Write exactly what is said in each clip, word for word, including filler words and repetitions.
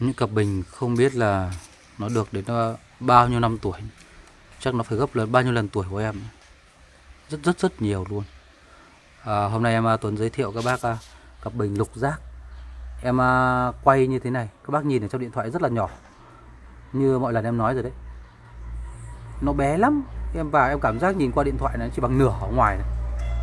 Những cặp bình không biết là nó được đến uh, bao nhiêu năm tuổi. Chắc nó phải gấp lần bao nhiêu lần tuổi của em. Rất rất rất nhiều luôn. à, Hôm nay em uh, Tuấn giới thiệu các bác uh, cặp bình lục giác. Em uh, quay như thế này, các bác nhìn ở trong điện thoại rất là nhỏ. Như mọi lần em nói rồi đấy, nó bé lắm. Em vào em cảm giác nhìn qua điện thoại nó chỉ bằng nửa ở ngoài này.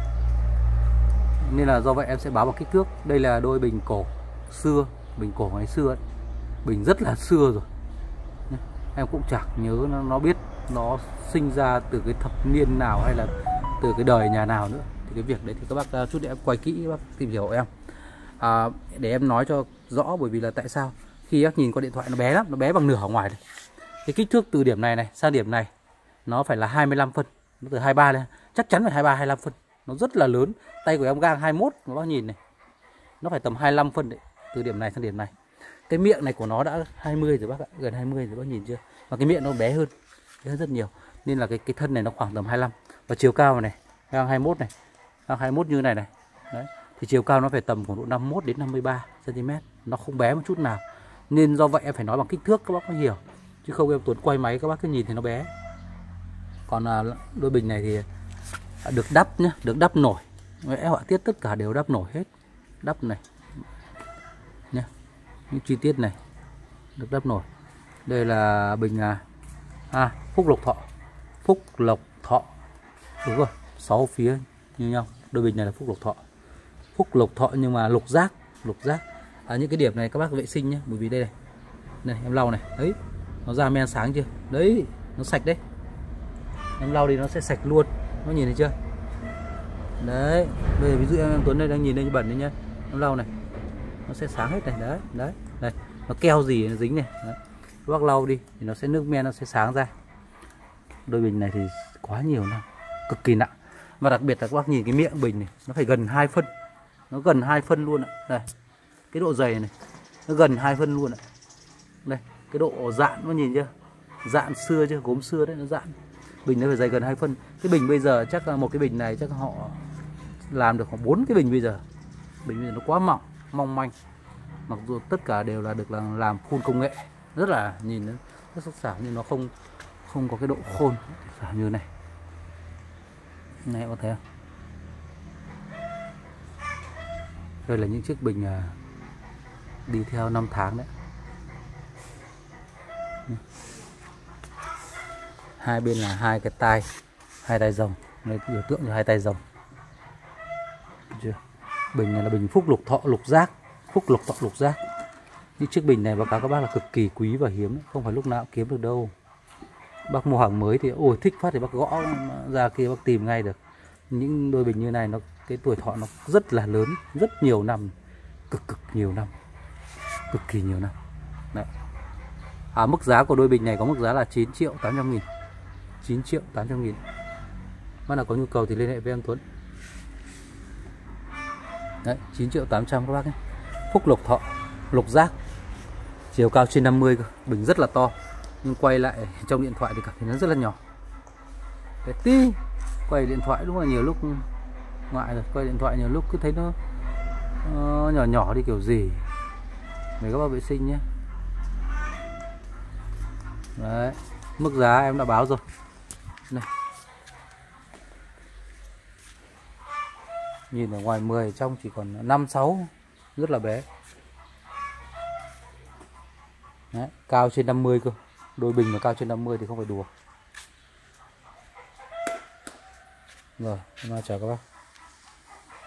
Nên là do vậy em sẽ báo vào kích thước. Đây là đôi bình cổ xưa, bình cổ ngày xưa ấy. Bình rất là xưa rồi. Em cũng chẳng nhớ nó, nó biết nó sinh ra từ cái thập niên nào hay là từ cái đời nhà nào nữa. Thì cái việc đấy thì các bác chút để em quay kỹ, các bác tìm hiểu em à, để em nói cho rõ. Bởi vì là tại sao khi các nhìn qua điện thoại nó bé lắm, nó bé bằng nửa ở ngoài này. Cái kích thước từ điểm này này sang điểm này nó phải là hai mươi lăm phân, nó từ hai mươi ba lên, chắc chắn phải hai mươi ba hai mươi lăm phân. Nó rất là lớn. Tay của em gang hai mươi mốt, các bác nhìn này, nó phải tầm hai mươi lăm phân đấy, từ điểm này sang điểm này. Cái miệng này của nó đã hai mươi rồi bác ạ, gần hai mươi rồi bác nhìn chưa. Và cái miệng nó bé hơn, bé hơn rất nhiều. Nên là cái cái thân này nó khoảng tầm hai mươi lăm. Và chiều cao này, gang hai mươi mốt này, gang hai mươi mốt như này này. Đấy. Thì chiều cao nó phải tầm khoảng độ năm mươi mốt đến năm mươi ba xăng ti mét. Nó không bé một chút nào. Nên do vậy em phải nói bằng kích thước các bác mới hiểu. Chứ không em Tuấn quay máy các bác cứ nhìn thì nó bé. Còn à, đôi bình này thì được đắp nhá, được đắp nổi. Vẽ họa tiết tất cả đều đắp nổi hết. Đắp này nhá, những chi tiết này được đắp nổi. Đây là bình à, à Phúc Lộc Thọ. Phúc Lộc Thọ, đúng rồi, sáu phía như nhau. Đôi bình này là Phúc Lộc Thọ. Phúc Lộc Thọ nhưng mà lục giác, lục giác. À, những cái điểm này các bác vệ sinh nhé, bởi vì đây này, này em lau này, đấy, nó ra men sáng chưa, đấy, nó sạch đấy. Em lau đi nó sẽ sạch luôn, nó nhìn thấy chưa. Đấy, bây giờ ví dụ em Tuấn đây đang nhìn đây bẩn đấy nhá, em lau này nó sẽ sáng hết này. Đấy, đấy, đây, nó keo gì nó dính này. Đấy. Các bác lau đi thì nó sẽ nước men nó sẽ sáng ra. Đôi bình này thì quá nhiều năm, cực kỳ nặng. Và đặc biệt là các bác nhìn cái miệng bình này, nó phải gần hai phân, nó gần hai phân luôn ạ. Đây, cái độ dày này nó gần hai phân luôn ạ. Đây, cái độ dạn nó nhìn chưa, dạn xưa chưa, gốm xưa đấy, nó dạn. Bình nó phải dày gần hai phân. Cái bình bây giờ chắc là một cái bình này chắc họ làm được khoảng bốn cái bình bây giờ. Bình bây giờ nó quá mỏng, mong manh. Mặc dù tất cả đều là được làm, làm phun công nghệ, rất là nhìn nó rất sắc sảo, nhưng nó không không có cái độ khôn xảo như này. Này có thấy không? Đây là những chiếc bình à, đi theo năm tháng đấy. Hai bên là hai cái tai, hai tai rồng, đây biểu tượng cho hai tai rồng. Chưa? Bình này là bình Phúc Lục Thọ lục giác, Phúc Lục Thọ lục giác. Những chiếc bình này báo cáo các bác là cực kỳ quý và hiếm, không phải lúc nào cũng kiếm được đâu. Bác mua hàng mới thì ôi thích phát thì bác gõ ra kia bác tìm ngay được. Những đôi bình như này nó cái tuổi thọ nó rất là lớn, rất nhiều năm, cực cực nhiều năm, cực kỳ nhiều năm. Đấy. À, mức giá của đôi bình này có mức giá là chín triệu tám trăm nghìn, chín triệu tám trăm nghìn. Bác nào có nhu cầu thì liên hệ với em Tuấn. Đấy, chín triệu tám trăm các bác nhé. Phúc Lộc Thọ lục giác, chiều cao trên năm mươi cơ, bình rất là to. Nhưng quay lại trong điện thoại thì cảm thấy nó rất là nhỏ. Cái tí quay điện thoại đúng là nhiều lúc ngoại rồi, quay điện thoại nhiều lúc cứ thấy nó uh, nhỏ nhỏ đi kiểu gì. Để các bác vệ sinh nhé. Đấy, mức giá em đã báo rồi. Này. Nhìn ở ngoài mười, trong chỉ còn năm sáu, rất là bé. Đấy, cao trên năm mươi cơ. Đôi bình mà cao trên năm mươi thì không phải đùa. Rồi, em chào các bác.